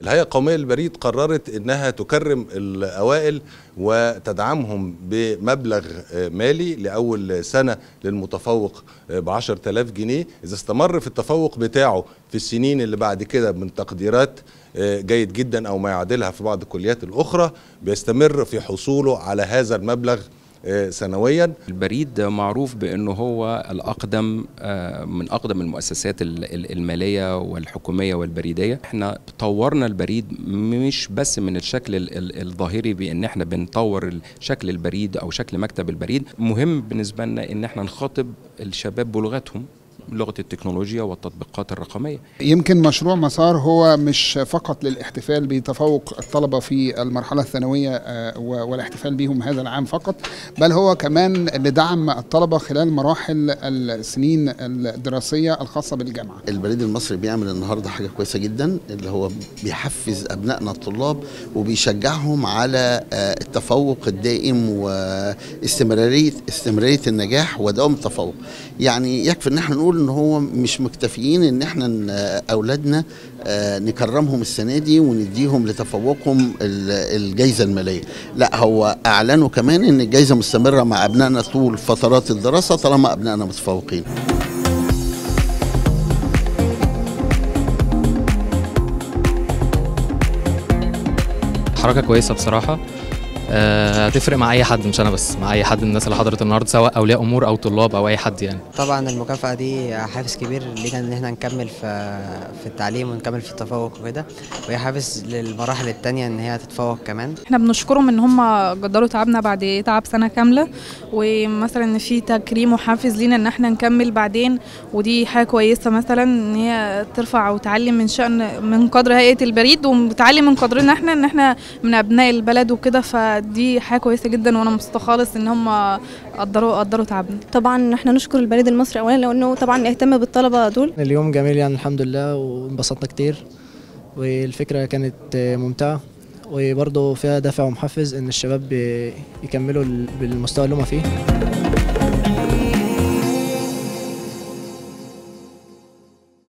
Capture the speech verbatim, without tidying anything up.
الهيئة القومية للبريد قررت انها تكرم الاوائل وتدعمهم بمبلغ مالي لاول سنة للمتفوق ب عشرة آلاف جنيه. اذا استمر في التفوق بتاعه في السنين اللي بعد كده من تقديرات جيد جدا او ما يعادلها في بعض الكليات الاخرى بيستمر في حصوله على هذا المبلغ سنويا. البريد معروف بأنه هو الأقدم من أقدم المؤسسات المالية والحكومية والبريدية. احنا طورنا البريد مش بس من الشكل الظاهري بأن احنا بنطور شكل البريد أو شكل مكتب البريد، مهم بالنسبة لنا أن احنا نخاطب الشباب بلغتهم، لغة التكنولوجيا والتطبيقات الرقمية. يمكن مشروع مسار هو مش فقط للاحتفال بتفوق الطلبة في المرحلة الثانوية والاحتفال بهم هذا العام فقط، بل هو كمان لدعم الطلبة خلال مراحل السنين الدراسية الخاصة بالجامعة. البريد المصري بيعمل النهاردة حاجة كويسة جدا، اللي هو بيحفز أبنائنا الطلاب وبيشجعهم على التفوق الدائم واستمرارية استمرارية النجاح ودوام التفوق. يعني يكفي ان احنا نقول ان هو مش مكتفيين ان احنا اولادنا نكرمهم السنه دي ونديهم لتفوقهم الجائزه الماليه، لا هو اعلنوا كمان ان الجائزه مستمره مع ابنائنا طول فترات الدراسه طالما ابنائنا متفوقين. حركه كويسه بصراحه، هتفرق مع اي حد، مش انا بس، مع اي حد من الناس اللي حضرت النهارده سواء اولياء امور او طلاب او اي حد. يعني طبعا المكافاه دي حافز كبير لينا ان احنا نكمل في في التعليم ونكمل في التفوق وكده، وهي حافز للمراحل الثانيه ان هي تتفوق كمان. احنا بنشكرهم ان هم قدروا تعبنا بعد تعب سنه كامله، ومثلا ان في تكريم وحافز لينا ان احنا نكمل بعدين، ودي حاجه كويسه مثلا ان هي ترفع وتعلم من شأن من قدر هيئه البريد وتعلم من قدرنا احنا ان احنا من ابناء البلد وكده، ف دي حاجه كويسه جدا وانا مبسوطه خالص ان هم قدروا قدروا تعبنا. طبعا احنا نشكر البريد المصري اولا لانه طبعا اهتم بالطلبه دول. اليوم جميل يعني الحمد لله وانبسطنا كتير، والفكره كانت ممتعه وبرضه فيها دافع ومحفز ان الشباب يكملوا بالمستوى اللي هم فيه.